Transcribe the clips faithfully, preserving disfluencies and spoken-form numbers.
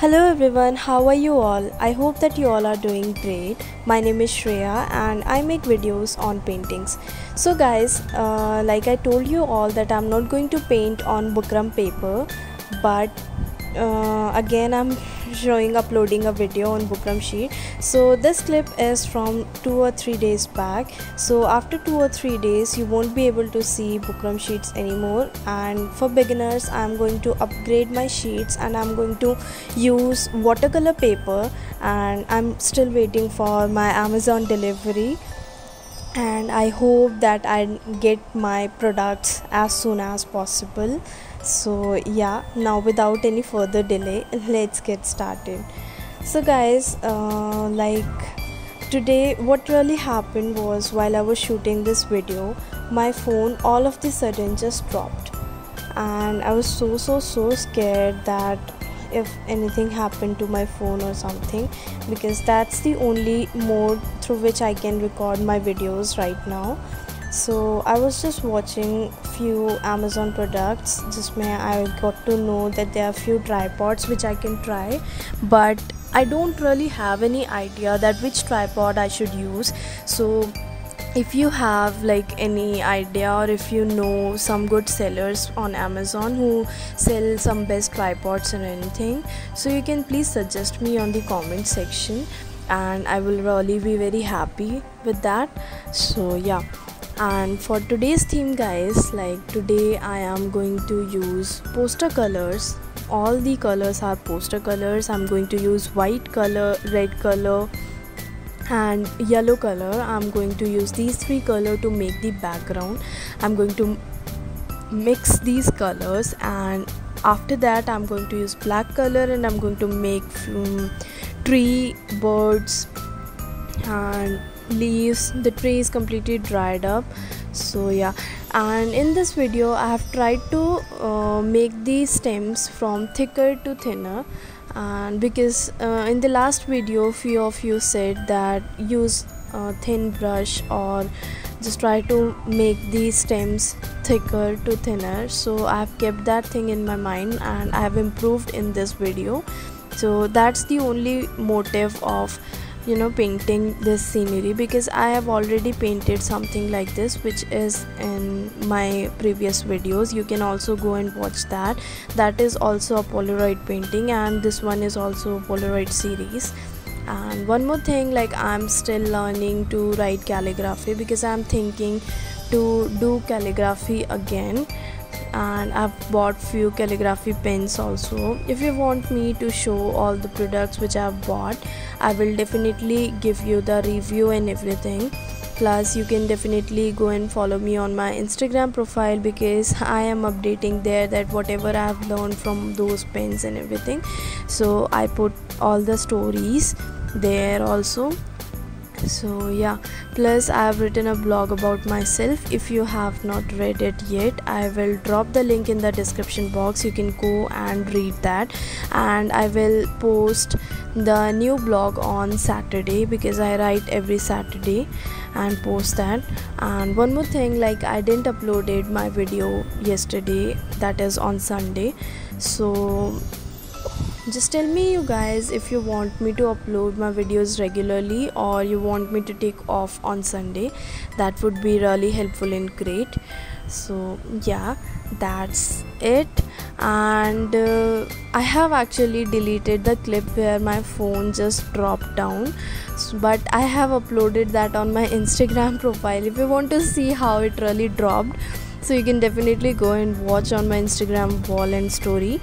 Hello everyone, how are you all? I hope that you all are doing great. My name is Shreya and I make videos on paintings. So guys, uh, like I told you all that I'm not going to paint on Bukram paper, but uh, again I'm showing uploading a video on Bukram sheet. So this clip is from two or three days back. So after two or three days you won't be able to see Bukram sheets anymore, and for beginners I'm going to upgrade my sheets and I'm going to use watercolor paper, and I'm still waiting for my Amazon delivery, and I hope that I get my products as soon as possible. So yeah, now without any further delay, let's get started. So guys, uh, like today what really happened was, while I was shooting this video, my phone all of the sudden just dropped, and I was so so so scared that if anything happened to my phone or something, because that's the only mode through which I can record my videos right now. So I was just watching few Amazon products. Just may I got to know that there are few tripods which I can try, but I don't really have any idea that which tripod I should use. So if you have like any idea, or if you know some good sellers on Amazon who sell some best tripods or anything, so you can please suggest me on the comment section, and I will really be very happy with that. So yeah, and for today's theme guys, like today I am going to use poster colors. All the colors are poster colors. I'm going to use white color, red color and yellow color. I'm going to use these three colors to make the background. I'm going to mix these colors, and after that I'm going to use black color, and I'm going to make um, tree, birds and leaves. The tree is completely dried up. So yeah, and in this video I have tried to uh, make these stems from thicker to thinner, and because uh, in the last video few of you said that use a thin brush or just try to make these stems thicker to thinner. So I have kept that thing in my mind and I have improved in this video. So that's the only motive of you know painting this scenery, because I have already painted something like this which is in my previous videos. You can also go and watch that. That is also a Polaroid painting, and this one is also a Polaroid series. And one more thing, like I'm still learning to write calligraphy, because I'm thinking to do calligraphy again, and I've bought few calligraphy pens also. If you want me to show all the products which I've bought, I will definitely give you the review and everything. Plus you can definitely go and follow me on my Instagram profile, because I am updating there that whatever I have learned from those pens and everything. So I put all the stories there also. So yeah, plus I have written a blog about myself. If you have not read it yet, I will drop the link in the description box. You can go and read that, and I will post the new blog on Saturday, because I write every Saturday and post that. And one more thing, like I didn't uploaded my video yesterday, that is on Sunday. So just tell me you guys if you want me to upload my videos regularly, or you want me to take off on Sunday. That would be really helpful and great. So yeah, that's it. And uh, I have actually deleted the clip where my phone just dropped down, but I have uploaded that on my Instagram profile. If you want to see how it really dropped, so you can definitely go and watch on my Instagram wall and story.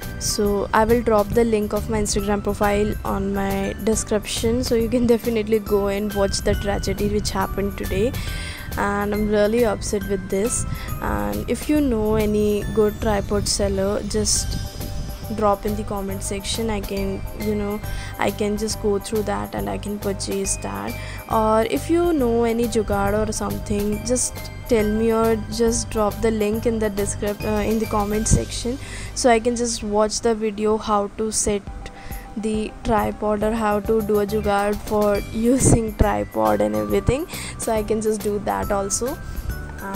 So I will drop the link of my Instagram profile on my description, so you can definitely go and watch the tragedy which happened today. And I'm really upset with this. And if you know any good tripod seller, just drop in the comment section. I can you know I can just go through that and I can purchase that. Or if you know any jugaad or something, just tell me, or just drop the link in the description uh, in the comment section, so I can just watch the video how to set the tripod, or how to do a jugaad for using tripod and everything. So I can just do that also.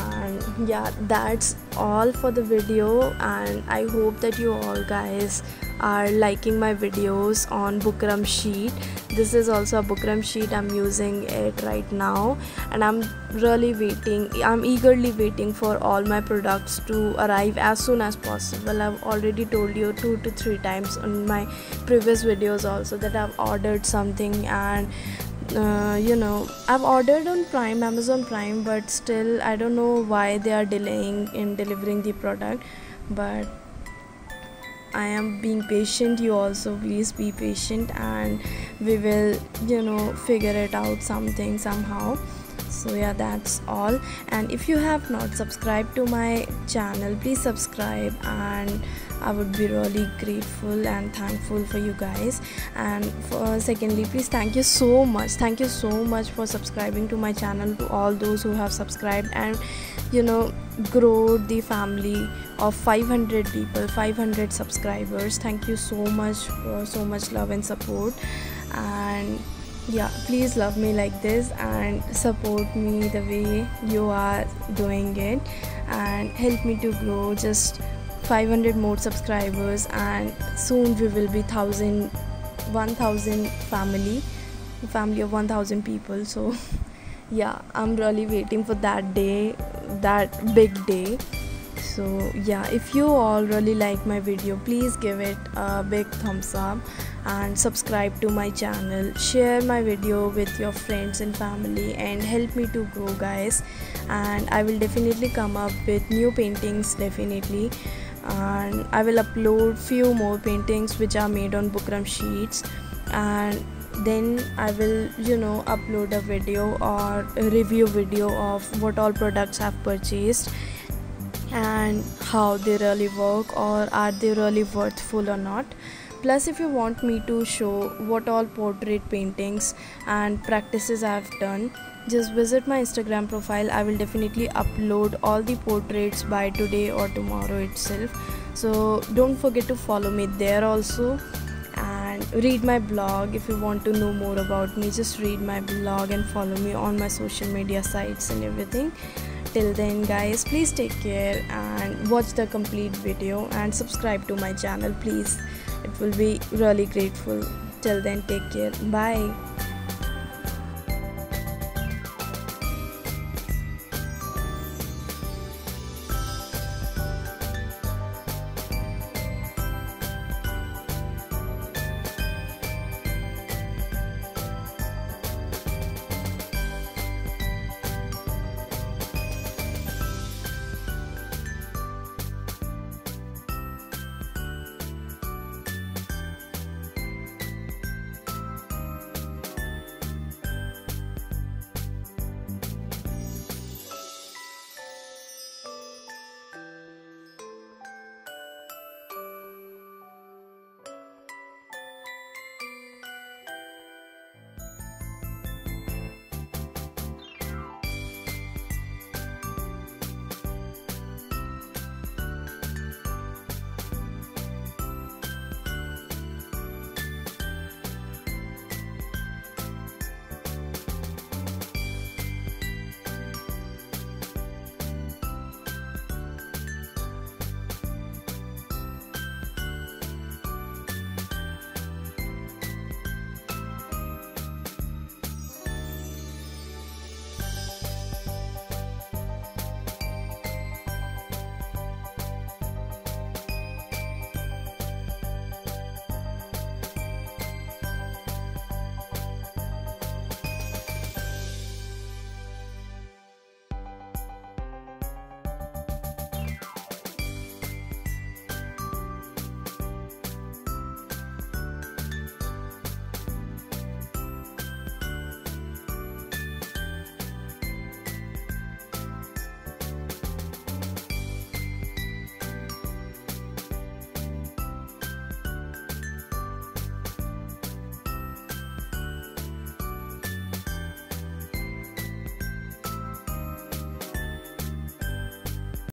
And yeah, that's all for the video, and I hope that you all guys are liking my videos on Bukram sheet. This is also a Bukram sheet. I'm using it right now, and I'm really waiting I'm eagerly waiting for all my products to arrive as soon as possible. I've already told you two to three times on my previous videos also that I've ordered something, and uh, you know I've ordered on Prime, Amazon Prime, but still I don't know why they are delaying in delivering the product. But I am being patient. You also please be patient, and we will you know figure it out something somehow. So yeah, that's all. And if you have not subscribed to my channel, please subscribe, and I would be really grateful and thankful for you guys. And for, secondly, please thank you so much thank you so much for subscribing to my channel, to all those who have subscribed and you know grow the family of five hundred people, five hundred subscribers. Thank you so much for so much love and support. And yeah, please love me like this and support me the way you are doing it, and help me to grow just five hundred more subscribers, and soon we will be one thousand one thousand family family of one thousand people. So yeah, I'm really waiting for that day, that big day. So yeah, if you all really like my video, please give it a big thumbs up and subscribe to my channel. Share my video with your friends and family and help me to grow, guys. And I will definitely come up with new paintings, definitely. And I will upload few more paintings which are made on Bukram sheets, and then I will you know upload a video or a review video of what all products I've purchased and how they really work, or are they really worthful or not. Plus, if you want me to show what all portrait paintings and practices I've done, just visit my Instagram profile. I will definitely upload all the portraits by today or tomorrow itself. So don't forget to follow me there also, and read my blog. If you want to know more about me, just read my blog and follow me on my social media sites and everything. Till then, guys, please take care and watch the complete video and subscribe to my channel, please. It will be really grateful. Till then, take care. Bye.